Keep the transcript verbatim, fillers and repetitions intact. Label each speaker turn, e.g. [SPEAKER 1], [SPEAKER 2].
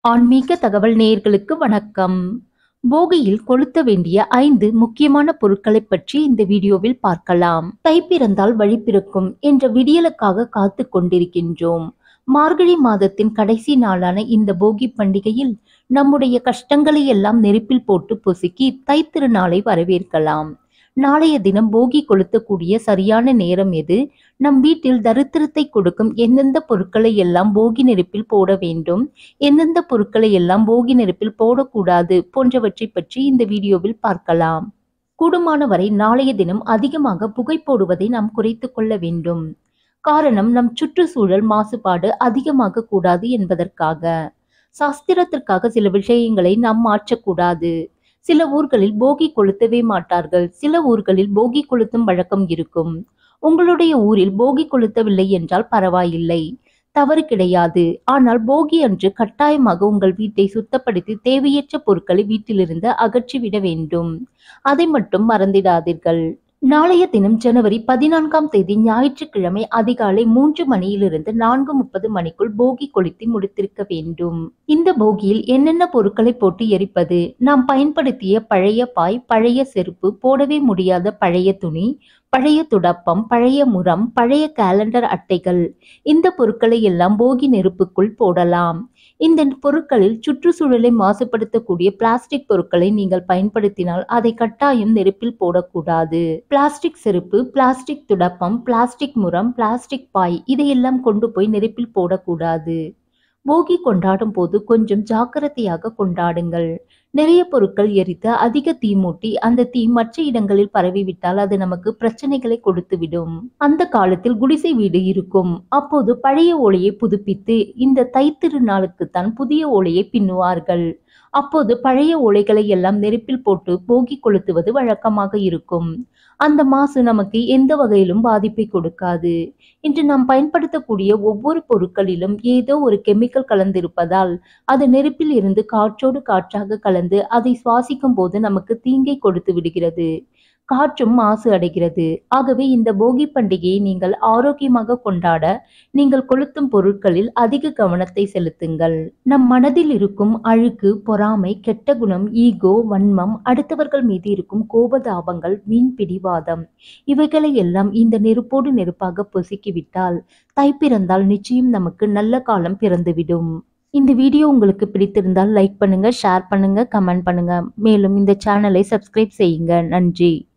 [SPEAKER 1] ஆன்மீக தகவல் நேயர்களுக்கு வணக்கம். போகியில் கொளுத்த வேண்டிய ஐந்து முக்கியமான பொருட்களை பற்றி இந்த வீடியோவில் பார்க்கலாம். தை பிறந்தால் வழி பிறக்கும் என்ற விடியலுக்காக காத்து கொண்டிருக்கின்றோம். மார்கழி மாதத்தின் கடைசி நாளான இந்த போகி பண்டிகையில் நம்முடைய கஷ்டங்களை எல்லாம் நெருப்பில் போட்டு பொசுக்கி தை திருநாளை வரவேற்கலாம். நாளைய தினம் போகி கொளுத்தக்கூடிய சரியான நேரம் எது? நம் வீட்டில் தரித்திரத்தை கொடுக்கும் எந்தெந்த பொருட்களை எல்லாம் போகி நெருப்பில் போட வேண்டும், எந்தெந்த பொருட்களை எல்லாம் போகி நெருப்பில் போடக்கூடாது போன்றவற்றை பற்றி இந்த வீடியோவில் பார்க்கலாம். கூடுமானவரை நாளைய தினம் அதிகமாக புகை போடுவதை நாம் குறைத்து கொள்ள வேண்டும். காரணம், நம் சுற்றுச்சூழல் மாசுபாடு அதிகமாக கூடாது என்பதற்காக. சாஸ்திரத்திற்காக சில விஷயங்களை நாம் மாற்றக்கூடாது. சில ஊர்களில் போகி கொளுத்தவே மாட்டார்கள். சில ஊர்களில் போகி கொளுத்தும் வழக்கம் இருக்கும். உங்களுடைய ஊரில் போகி கொளுத்தவில்லை என்றால் பரவாயில்லை, தவறு கிடையாது. ஆனால் போகி அன்று கட்டாயமாக உங்கள் வீட்டை சுத்தப்படுத்தி தேவையற்ற பொருட்களை வீட்டிலிருந்து அகற்றிவிட வேண்டும். அதை மட்டும் மறந்திடாதீர்கள். நாளைய தினம் ஜனவரி பதினான்காம் தேதி ஞாயிற்றுக்கிழமை அதிகாலை மூன்று மணியிலிருந்து நான்கு முப்பது மணிக்குள் போகி கொளுத்தி முடித்திருக்க வேண்டும். இந்த போகியில் என்னென்ன பொருட்களை போட்டு எரிப்பது? நாம் பயன்படுத்திய பழைய பாய், பழைய செருப்பு, போடவே முடியாத பழைய துணி, பழைய துடப்பம், பழைய முறம், பழைய கேலண்டர் அட்டைகள், இந்த பொருட்களை எல்லாம் போகி நெருப்புக்குள் போடலாம். இந்த பொருட்களில் சுற்றுச்சூழலை மாசுபடுத்தக்கூடிய பிளாஸ்டிக் பொருட்களை நீங்கள் பயன்படுத்தினால் அதை கட்டாயம் நெருப்பில் போடக்கூடாது. பிளாஸ்டிக் செருப்பு, பிளாஸ்டிக் துடப்பம், பிளாஸ்டிக் முறம், பிளாஸ்டிக் பாய் இதையெல்லாம் கொண்டு போய் நெருப்பில் போடக்கூடாது. போகி கொண்டாடும் போது கொஞ்சம் ஜாக்கிரதையாக கொண்டாடுங்கள். நிறைய பொருட்கள் எரித்து அதிக தீ மூட்டி அந்த தீ மற்ற இடங்களில் பரவிவிட்டால் அது நமக்கு பிரச்சனைகளை கொடுத்துவிடும். அந்த காலத்தில் குடிசை வீடு இருக்கும். அப்போது பழைய ஓலையை புதுப்பித்து இந்த தைத்திருநாளுக்குத்தான் புதிய ஓலையை பின்னுவார்கள். அப்போது பழைய ஓலைகளை எல்லாம் நெருப்பில் போட்டு போகி கொளுத்துவது வழக்கமாக இருக்கும். அந்த மாசு நமக்கு எந்த வகையிலும் பாதிப்பை கொடுக்காது. இன்று நாம் பயன்படுத்தக்கூடிய ஒவ்வொரு பொருட்களிலும் ஏதோ ஒரு கெமிக்கல் கலந்திருப்பதால் அது நெருப்பில் இருந்து காற்றோடு காற்றாக கலந்து அதை சுவாசிக்கும் போது நமக்கு தீங்கை கொடுத்து விடுகிறது. காற்றும் மாசு அடைகிறது. ஆகவே இந்த போகி பண்டிகையை நீங்கள் ஆரோக்கியமாக கொண்டாட நீங்கள் கொளுத்தும் பொருட்களில் அதிக கவனத்தை செலுத்துங்கள். நம் மனதில் இருக்கும் அழுக்கு, பொறாமை, கெட்ட குணம், ஈகோ, வன்மம், அடுத்தவர்கள் மீது இருக்கும் கோபதாபங்கள், வீண் பிடிவாதம் இவைகளை எல்லாம் இந்த நெருப்போடு நெருப்பாக பொசுக்கிவிட்டால் தை பிறந்தால் நிச்சயம் நமக்கு நல்ல காலம் பிறந்துவிடும். இந்த வீடியோ உங்களுக்கு பிடித்திருந்தால் லைக் பண்ணுங்க, ஷேர் பண்ணுங்க, கமெண்ட் பண்ணுங்க. மேலும் இந்த சேனலை சப்ஸ்கிரைப் செய்யுங்க. நன்றி.